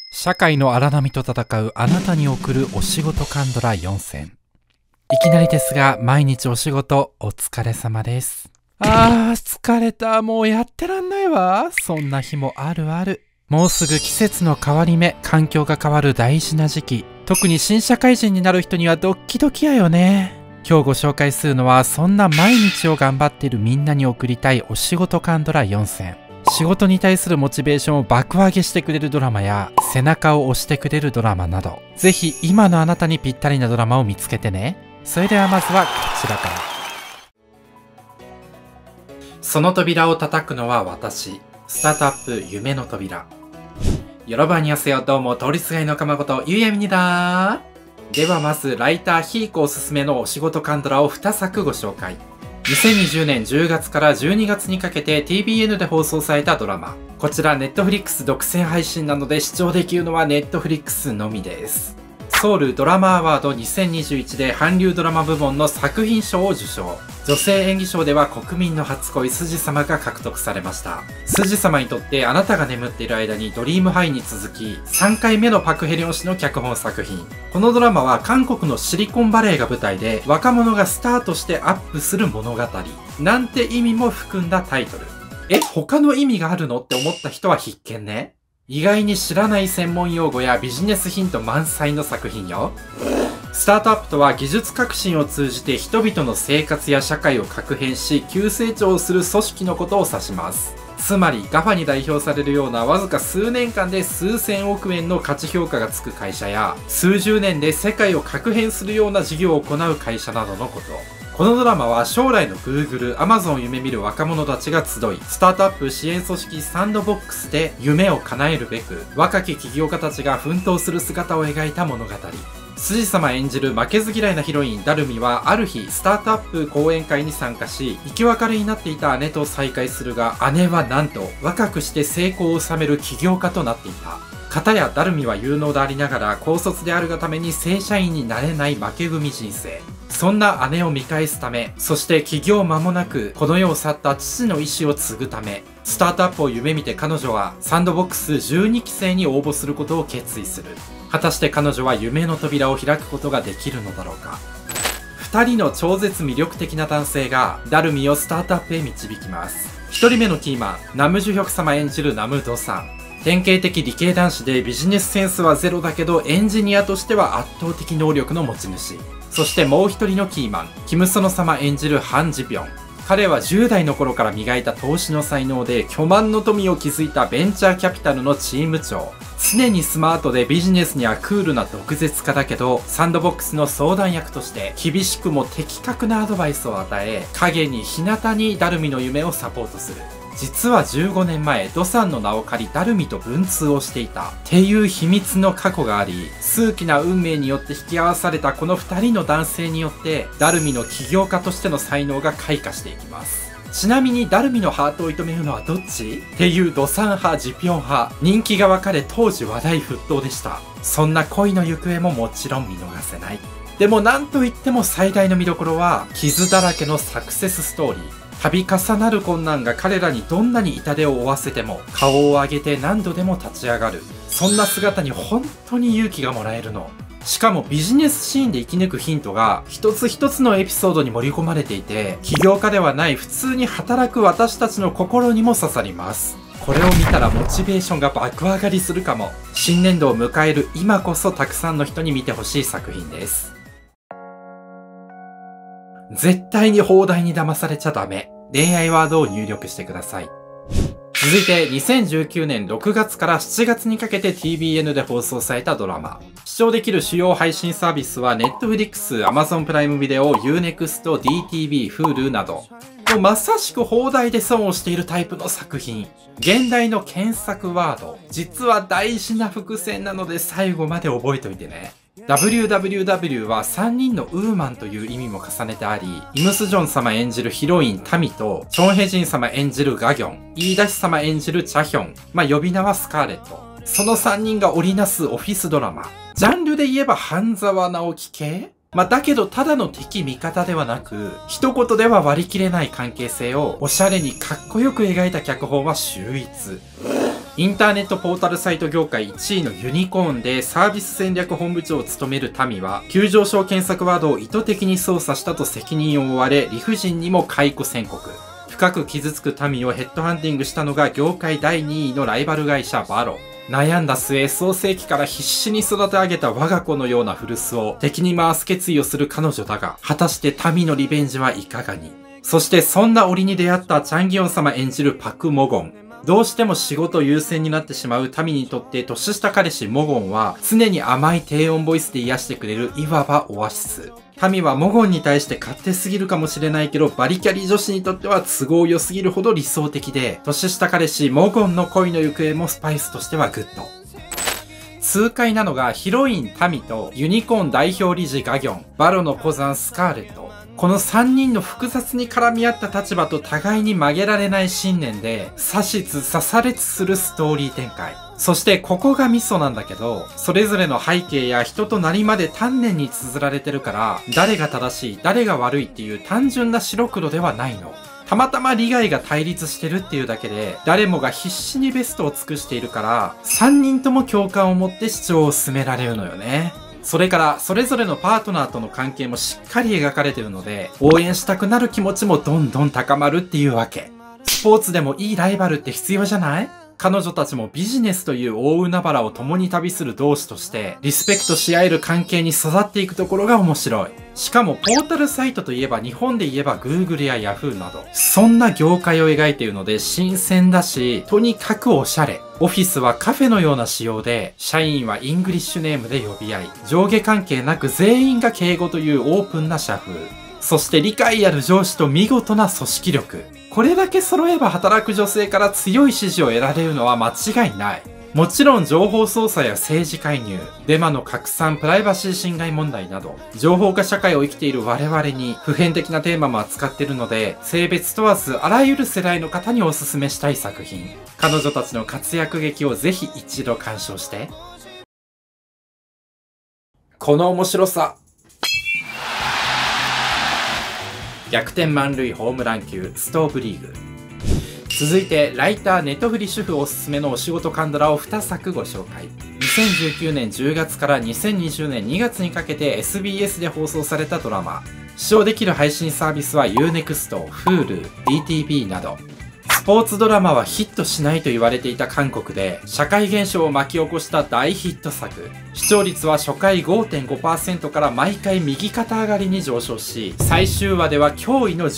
社会の荒波と戦うあなたに送るお仕事カンドラ4選。いきなりですが、毎日お仕事お疲れ様です。疲れた。もうやってらんないわ。そんな日もあるある。もうすぐ季節の変わり目、環境が変わる大事な時期。特に新社会人になる人にはドッキドキやよね。今日ご紹介するのは、そんな毎日を頑張っているみんなに送りたいお仕事カンドラ4選。仕事に対するモチベーションを爆上げしてくれるドラマや、背中を押してくれるドラマなど、ぜひ今のあなたにぴったりなドラマを見つけてね。それではまずはこちらから。その扉を叩くのは私。スタートアップ夢の扉。よろばんにゃせよ、どうも通りすがりのかまことゆうやみにだー。ではまずライターひーこおすすめのお仕事カンドラを2作ご紹介。2020年10月から12月にかけて TBN で放送されたドラマ。こちら Netflix 独占配信なので視聴できるのは Netflix のみです。ソウルドラマアワード2021で韓流ドラマ部門の作品賞を受賞。女性演技賞では国民の初恋スジ様が獲得されました。スジ様にとってあなたが眠っている間にドリームハイに続き3回目のパクヘリョン氏の脚本作品。このドラマは韓国のシリコンバレーが舞台で若者がスタートしてアップする物語。なんて意味も含んだタイトル。他の意味があるのって思った人は必見ね。意外に知らない専門用語やビジネスヒント満載の作品よ。スタートアップとは技術革新を通じて人々の生活や社会を革変し急成長をする組織のことを指します。つまり GAFA に代表されるようなわずか数年間で数千億円の価値評価がつく会社や数十年で世界を革変するような事業を行う会社などのこと。このドラマは将来の Google、Amazon を夢見る若者たちが集い、スタートアップ支援組織サンドボックスで夢を叶えるべく、若き起業家たちが奮闘する姿を描いた物語。スジ様演じる負けず嫌いなヒロインダルミはある日スタートアップ講演会に参加し、生き別れになっていた姉と再会するが、姉はなんと若くして成功を収める起業家となっていた。片やダルミは有能でありながら高卒であるがために正社員になれない負け組人生。そんな姉を見返すため、そして起業間もなくこの世を去った父の意志を継ぐため、スタートアップを夢見て彼女はサンドボックス12期生に応募することを決意する。果たして彼女は夢の扉を開くことができるのだろうか。2人の超絶魅力的な男性がダルミをスタートアップへ導きます。1人目のキーマン、ナムジュヒョク様演じるナムドさん。典型的理系男子でビジネスセンスはゼロだけどエンジニアとしては圧倒的能力の持ち主。そしてもう一人のキーマン、キムソノ様演じるハン・ジピョン。彼は10代の頃から磨いた投資の才能で巨万の富を築いたベンチャーキャピタルのチーム長。常にスマートでビジネスにはクールな毒舌家だけど、サンドボックスの相談役として厳しくも的確なアドバイスを与え、影に日向にダルミの夢をサポートする。実は15年前、ドさんの名を借りダルミと文通をしていたっていう秘密の過去があり、数奇な運命によって引き合わされたこの2人の男性によってダルミの起業家としての才能が開花していきます。ちなみにダルミのハートを射止めるのはどっちっていうドさん派、ジピョン派、人気が分かれ当時話題沸騰でした。そんな恋の行方ももちろん見逃せない。でもなんといっても最大の見どころは傷だらけのサクセスストーリー。度重なる困難が彼らにどんなに痛手を負わせても顔を上げて何度でも立ち上がる。そんな姿に本当に勇気がもらえるの。しかもビジネスシーンで生き抜くヒントが一つ一つのエピソードに盛り込まれていて、起業家ではない普通に働く私たちの心にも刺さります。これを見たらモチベーションが爆上がりするかも。新年度を迎える今こそたくさんの人に見てほしい作品です。絶対に放題に騙されちゃダメ。恋愛ワードを入力してください。続いて2019年6月から7月にかけて TBN で放送されたドラマ。視聴できる主要配信サービスは Netflix、Amazon プライムビデオ、Unext、DTV、Hulu など。もうまさしく放題で損をしているタイプの作品。現代の検索ワード。実は大事な伏線なので最後まで覚えておいてね。WWW は3人のウーマンという意味も重ねてあり、イムスジョン様演じるヒロインタミと、チョンヘジン様演じるガギョン、イーダシ様演じるチャヒョン、呼び名はスカーレット。その3人が織りなすオフィスドラマ。ジャンルで言えば半沢直樹系？だけどただの敵味方ではなく、一言では割り切れない関係性をおしゃれにかっこよく描いた脚本は秀逸。 インターネットポータルサイト業界1位のユニコーンでサービス戦略本部長を務める民は、急上昇検索ワードを意図的に操作したと責任を負われ、理不尽にも解雇宣告。深く傷つく民をヘッドハンティングしたのが業界第2位のライバル会社バロ。悩んだ末、創世期から必死に育て上げた我が子のような古巣を敵に回す決意をする彼女だが、果たして民のリベンジはいかがに。そしてそんな折に出会ったチャンギヨン様演じるパク・モゴン。どうしても仕事優先になってしまう民にとって年下彼氏モゴンは常に甘い低音ボイスで癒してくれるいわばオアシス。民はモゴンに対して勝手すぎるかもしれないけどバリキャリ女子にとっては都合良すぎるほど理想的で、年下彼氏モゴンの恋の行方もスパイスとしてはグッド。痛快なのがヒロイン民とユニコーン代表理事ガギョン、バロの小山スカーレット。この3人の複雑に絡み合った立場と互いに曲げられない信念で、刺しつ刺されつするストーリー展開。そしてここがミソなんだけど、それぞれの背景や人となりまで丹念に綴られてるから、誰が正しい、誰が悪いっていう単純な白黒ではないの。たまたま利害が対立してるっていうだけで、誰もが必死にベストを尽くしているから、3人とも共感を持って主張を進められるのよね。それから、それぞれのパートナーとの関係もしっかり描かれてるので、応援したくなる気持ちもどんどん高まるっていうわけ。スポーツでもいいライバルって必要じゃない？彼女たちもビジネスという大海原を共に旅する同志として、リスペクトし合える関係に育っていくところが面白い。しかもポータルサイトといえば日本で言えば Google や Yahoo など、そんな業界を描いているので新鮮だし、とにかくおしゃれ。オフィスはカフェのような仕様で、社員はイングリッシュネームで呼び合い、上下関係なく全員が敬語というオープンな社風。そして理解ある上司と見事な組織力。これだけ揃えば働く女性から強い支持を得られるのは間違いない。もちろん情報操作や政治介入、デマの拡散、プライバシー侵害問題など、情報化社会を生きている我々に普遍的なテーマも扱っているので、性別問わずあらゆる世代の方におすすめしたい作品。彼女たちの活躍劇をぜひ一度鑑賞して。この面白さ。逆転満塁ホームラン級ストーブリーグ。続いてライターネトフリ主婦おすすめのお仕事カンドラを2作ご紹介。2019年10月から2020年2月にかけて SBS で放送されたドラマ。視聴できる配信サービスは Unext、Hulu、DTV など。スポーツドラマはヒットしないと言われていた韓国で社会現象を巻き起こした大ヒット作。視聴率は初回 5.5% から毎回右肩上がりに上昇し、最終話では驚異の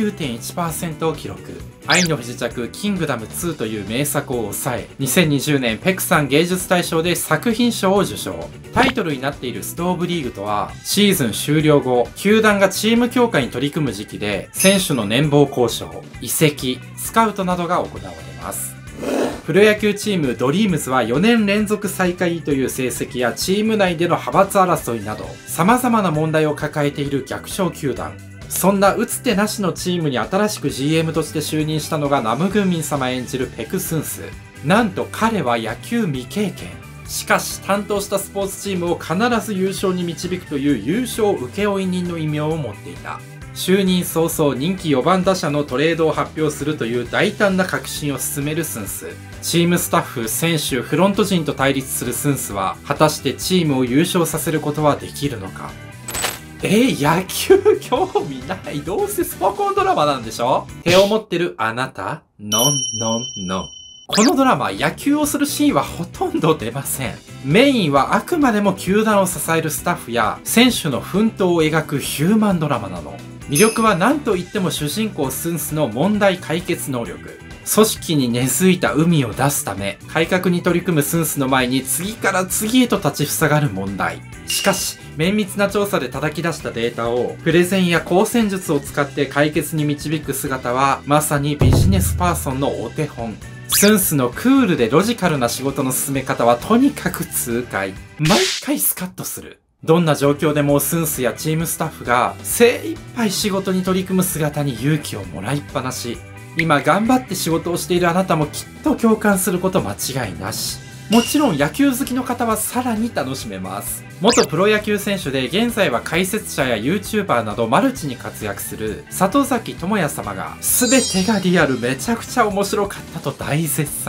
19.1% を記録。愛の不時着キングダム2という名作を抑え、2020年ペクサン芸術大賞で作品賞を受賞。タイトルになっているストーブリーグとは、シーズン終了後、球団がチーム強化に取り組む時期で、選手の年俸交渉、移籍、スカウトなどが行われます。プロ野球チームドリームズは4年連続最下位という成績やチーム内での派閥争いなど、様々な問題を抱えている逆昇球団。そんな打つ手なしのチームに新しく GM として就任したのがナムグンミン様演じるペク・スンス。なんと彼は野球未経験。しかし担当したスポーツチームを必ず優勝に導くという優勝請負人の異名を持っていた。就任早々人気4番打者のトレードを発表するという大胆な革新を進めるスンス。チームスタッフ、選手、フロント陣と対立するスンスは果たしてチームを優勝させることはできるのか。野球興味ない。どうせスポコンドラマなんでしょって思ってるあなた？ノンノンノン。このドラマ、野球をするシーンはほとんど出ません。メインはあくまでも球団を支えるスタッフや選手の奮闘を描くヒューマンドラマなの。魅力は何と言っても主人公スンスの問題解決能力。組織に根付いた海を出すため、改革に取り組むスンスの前に次から次へと立ちふさがる問題。しかし、綿密な調査で叩き出したデータを、プレゼンや光線術を使って解決に導く姿は、まさにビジネスパーソンのお手本。スンスのクールでロジカルな仕事の進め方はとにかく痛快。毎回スカッとする。どんな状況でもスンスやチームスタッフが精一杯仕事に取り組む姿に勇気をもらいっぱなし。今頑張って仕事をしているあなたもきっと共感すること間違いなし。もちろん野球好きの方はさらに楽しめます。元プロ野球選手で現在は解説者や YouTuber などマルチに活躍する里崎智也様が全てがリアルめちゃくちゃ面白かったと大絶賛。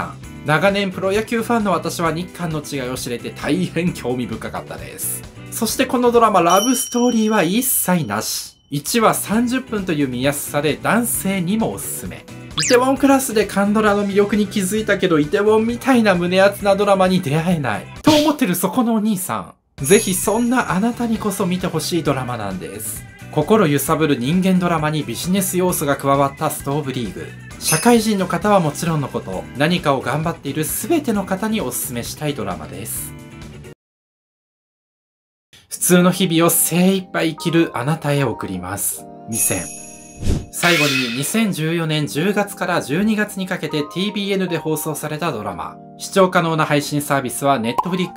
長年プロ野球ファンの私は日韓の違いを知れて大変興味深かったです。そしてこのドラマラブストーリーは一切なし。1話30分という見やすさで男性にもおすすめ。イテウォンクラスでカンドラの魅力に気づいたけどイテウォンみたいな胸熱なドラマに出会えない。と思ってるそこのお兄さん。ぜひそんなあなたにこそ見てほしいドラマなんです。心揺さぶる人間ドラマにビジネス要素が加わったストーブリーグ。社会人の方はもちろんのこと、何かを頑張っている全ての方にお勧めしたいドラマです。普通の日々を精一杯生きるあなたへ送ります。2000。最後に2014年10月から12月にかけて TBN で放送されたドラマ。視聴可能な配信サービスは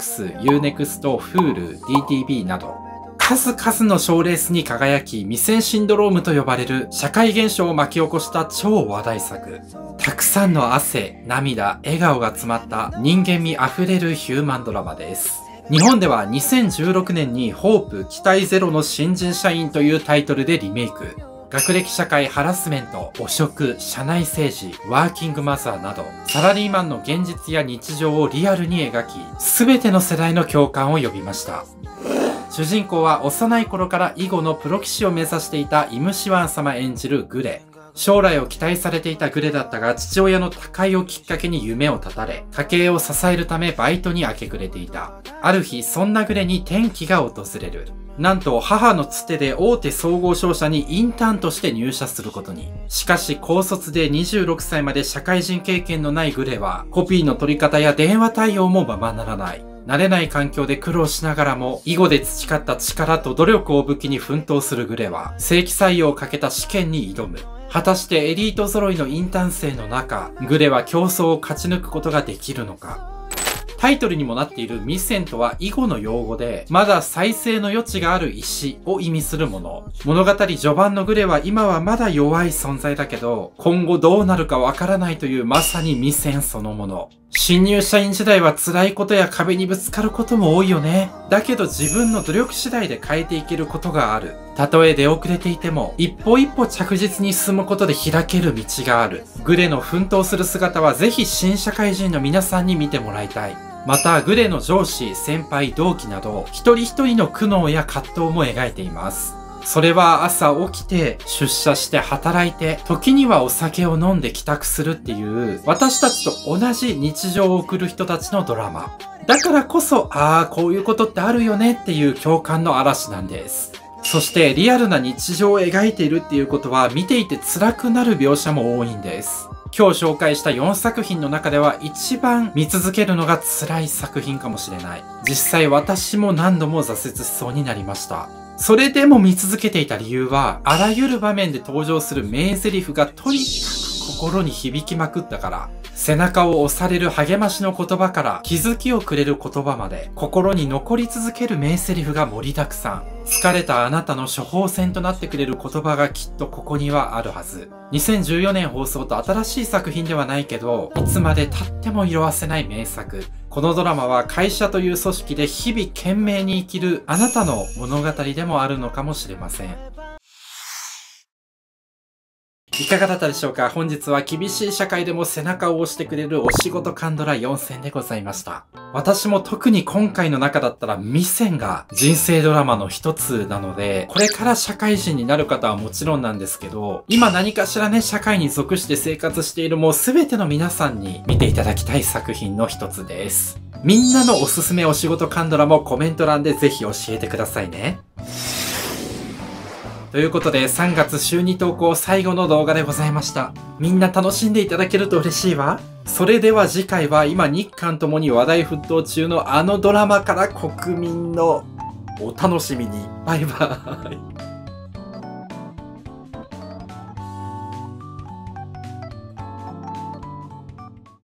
Netflix、Unext、Hulu、DTV など。数々の賞レースに輝き、未戦シンドロームと呼ばれる社会現象を巻き起こした超話題作。たくさんの汗、涙、笑顔が詰まった人間味あふれるヒューマンドラマです。日本では2016年にホープ期待ゼロの新人社員というタイトルでリメイク。学歴社会ハラスメント、汚職、社内政治、ワーキングマザーなど、サラリーマンの現実や日常をリアルに描き、すべての世代の共感を呼びました。主人公は幼い頃から囲碁のプロ棋士を目指していたイムシワン様演じるグレ。将来を期待されていたグレだったが、父親の他界をきっかけに夢を絶たれ、家計を支えるためバイトに明け暮れていた。ある日、そんなグレに転機が訪れる。なんと母のつてで大手総合商社にインターンとして入社することに。しかし高卒で26歳まで社会人経験のないグレは、コピーの取り方や電話対応もままならない。慣れない環境で苦労しながらも、囲碁で培った力と努力を武器に奮闘するグレは、正規採用をかけた試験に挑む。果たしてエリート揃いのインターン生の中、グレは競争を勝ち抜くことができるのか。タイトルにもなっているミセンとは囲碁の用語で、まだ再生の余地がある石を意味するもの。物語序盤のグレは今はまだ弱い存在だけど、今後どうなるかわからないというまさにミセンそのもの。新入社員時代は辛いことや壁にぶつかることも多いよね。だけど自分の努力次第で変えていけることがある。たとえ出遅れていても、一歩一歩着実に進むことで開ける道がある。グレの奮闘する姿はぜひ新社会人の皆さんに見てもらいたい。また、グレの上司、先輩、同期など、一人一人の苦悩や葛藤も描いています。それは朝起きて、出社して働いて、時にはお酒を飲んで帰宅するっていう、私たちと同じ日常を送る人たちのドラマ。だからこそ、こういうことってあるよねっていう共感の嵐なんです。そしてリアルな日常を描いているっていうことは見ていて辛くなる描写も多いんです。今日紹介した4作品の中では一番見続けるのが辛い作品かもしれない。実際私も何度も挫折しそうになりました。それでも見続けていた理由は、あらゆる場面で登場する名台詞がとにかく心に響きまくったから。背中を押される励ましの言葉から気づきをくれる言葉まで心に残り続ける名台詞が盛りだくさん。疲れたあなたの処方箋となってくれる言葉がきっとここにはあるはず。2014年放送と新しい作品ではないけど、いつまで経っても色褪せない名作。このドラマは会社という組織で日々懸命に生きるあなたの物語でもあるのかもしれません。いかがだったでしょうか。本日は厳しい社会でも背中を押してくれるお仕事カンドラ4選でございました。私も特に今回の中だったらミセンが人生ドラマの一つなので、これから社会人になる方はもちろんなんですけど、今何かしらね、社会に属して生活しているもう全ての皆さんに見ていただきたい作品の一つです。みんなのおすすめお仕事カンドラもコメント欄でぜひ教えてくださいね。ということで3月週2投稿最後の動画でございました。みんな楽しんでいただけると嬉しいわ。それでは次回は今日韓ともに話題沸騰中のあのドラマから国民のお楽しみに。バイバーイ。